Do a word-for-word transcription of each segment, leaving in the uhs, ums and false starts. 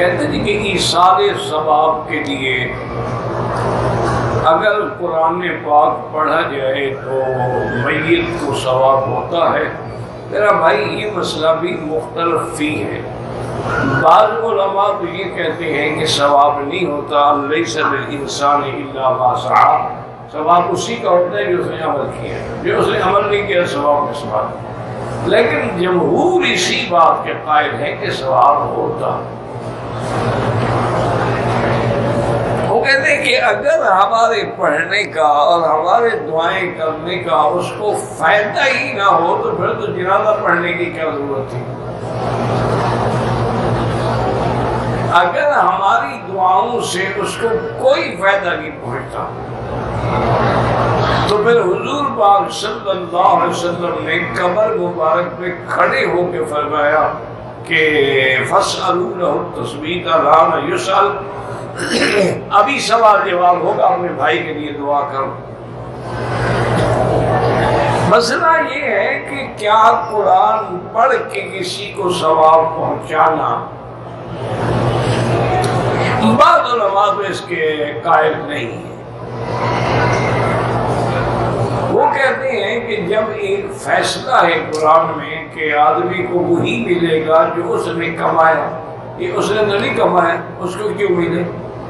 کہتے ہیں کہ ایصال ثواب کے لیے اگر قرآن پاک پڑھا جائے تو میت کو ثواب ہوتا ہے۔ میرا بھائی یہ مسئلہ بھی مختلف فی ہے۔ بعض علماء تو یہ کہتے ہیں کہ ثواب نہیں ہوتا، لیس للانسان الا ما سعی، ثواب اسی کا ہوتا ہے جو اس نے عمل کیا، جو اس نے عمل نہیں کیا ثواب کس بات۔ لیکن جمہور اسی بات کے قائل ہے کہ ثواب ہوتا۔ وہ کہتے ہیں کہ اگر ہمارے پڑھنے کا اور ہمارے دعائیں کرنے کا اس کو فائدہ ہی نہ ہو تو پھر تو جنازہ پڑھنے کی کیا ضرورت تھی۔ اگر ہماری دعاؤں سے اس کو کوئی فائدہ نہیں پہنچتا تو پھر حضور پاک صلی اللہ علیہ وسلم نے قبر مبارک پہ کھڑے ہو کے فرمایا کہ فَاسْأَلُوا لَهُ التَّثْبِيتَ الْآنَ يُسْأَلُ، ابھی سوال جواب ہوگا، اپنے بھائی کے لیے دعا کرو۔ مسئلہ یہ ہے کہ کیا قرآن پڑھ کے کسی کو ثواب پہنچانا، بعض علماء تو اس کے قائل نہیں ہیں۔ وہ کہتے ہیں کہ جب ایک فیصلہ ہے قرآن میں کہ آدمی کو وہی ملے گا جو اس نے کمایا، یہ اس نے تو نہیں کمایا، اس کو کیوں ملے؟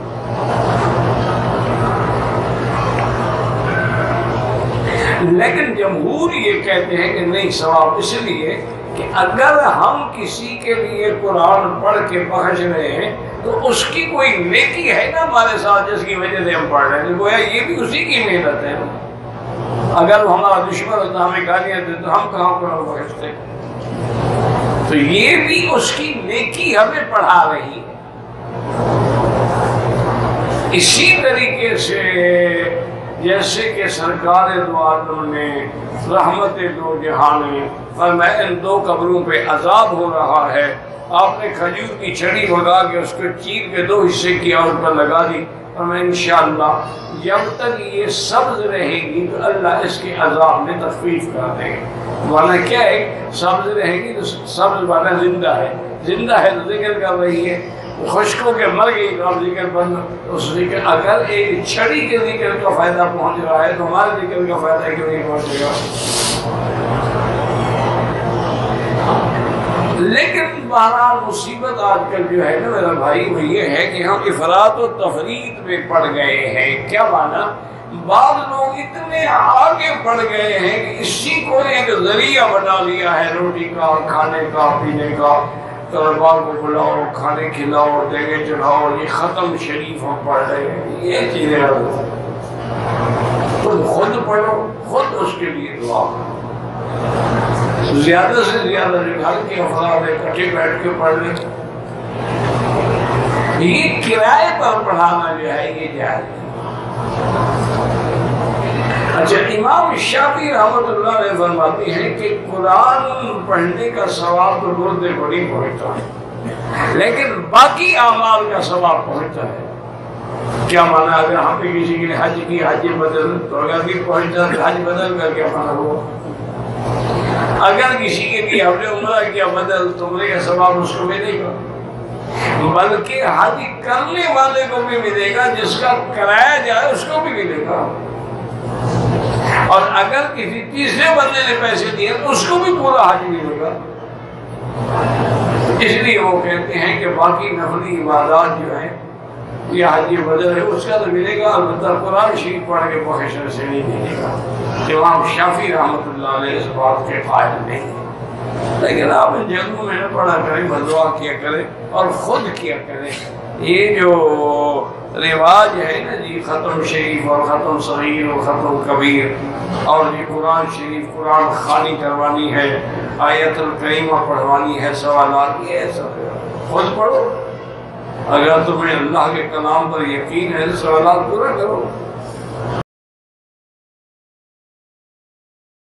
لیکن جمہور یہ کہتے ہیں کہ نہیں، ثواب اس لیے کہ اگر ہم کسی کے لیے قرآن پڑھ کے بخش رہے ہیں تو اس کی کوئی نیکی ہے نا ہمارے ساتھ جس کی وجہ سے ہم پڑھ رہے ہیں، گویا یہ بھی اسی کی محنت ہے۔ اگر وہ ہمارا دشمن ہوتا، ہمیں گالیاں دیتے تو ہم کہاں قرآن بخشتے؟ تو یہ بھی اس کی نیکی ہمیں پڑھا رہی ہے۔ اسی طریقے سے جیسے کہ سرکار دو عالم نے رحمت دو جہان میں فرمایا ان دو قبروں پہ عذاب ہو رہا ہے، آپ نے کھجور کی چھڑی بھگا کے اس کو چیر کے دو حصے کیا، اس پر لگا دی، اور میں انشاءاللہ جب تک یہ سبز رہے گی تو اللہ اس کے عذاب میں تخفیف کر دے گا۔ مانا کیا ہے؟ سبز رہے گی تو سبز مانا زندہ ہے، زندہ ہے تو ذکر کر رہی ہے، خشک ہو کے مر گئی تو اب ذکر بند، اس ذکر اگر ایک چھڑی کے ذکر کا فائدہ پہنچ رہا ہے تو ہمارے ذکر کا فائدہ کیوں نہیں پہنچے گا؟ لیکن بہرحال مصیبت آج کل جو ہے نا میرا بھائی وہ یہ ہے کہ ہم افراط و تفریط میں پڑ گئے ہیں۔ کیا مانا؟ بعض لوگ اتنے آگے بڑھ گئے ہیں کہ اسی کو ایک ذریعہ بنا لیا ہے روٹی کا، کھانے کا، پینے کا، طلباء کو بلاؤ، کھانے کھلاؤ، دیگے چڑھاؤ، یہ ختم شریف ہم پڑھ رہے ہیں، یہ چیزیں تم خود پڑھو، خود اس کے لیے دعا کرو۔ زیادہ سے زیادہ جو گھر کے افراد اکٹھے بیٹھ کے پڑھ لیں، یہ کرائے پر پڑھانا جو ہے یہ جائز ہے۔ اچھا، امام شافعی رحمۃ اللہ علیہ فرماتے ہیں کہ قرآن پڑھنے کا ثواب تو مردے کو نہیں پہنچتا ہے لیکن باقی اعمال کا ثواب پہنچتا ہے۔ کیا مانا؟ اگر ہم نے کسی کے لیے حج کی، حج بدل تو اگر بھی پہنچتا ہے، حج بدل کا کیا مانا ہوا؟ اگر کسی کے لیے ہم نے عمرہ کیا بدل تو عمرے کا ثواب اس کو ملے گا، بلکہ حج کرنے والے کو بھی ملے گا، جس کا کرایا جائے اس کو بھی ملے گا، اور اگر کسی تیسرے بندے نے پیسے دیے تو اس کو بھی پورا حج ملے گا۔ اس لیے وہ کہتے ہیں کہ باقی نفلی عبادات جو ہیں یہ حج بدل ہے، اس کا تو ملے گا، البتہ قرآن شریف پڑھ کے بخشنے سے نہیں ملے گا۔ امام شافعی رحمۃ اللہ علیہ اس بات کے قائل نہیں، لیکن آپ ان جگہوں میں پڑھا کریں، بدعا کیا کریں اور خود کیا کریں۔ یہ جو رواج ہے نا جی، ختم شریف اور ختم صغیر اور ختم کبیر، اور یہ قرآن شریف قرآن خوانی کروانی ہے، آیت الکریمہ پڑھوانی ہے، سوالات، یہ سب خود پڑھو۔ اگر تمہیں اللہ کے کلام پر یقین ہے تو سوالات پورا کرو۔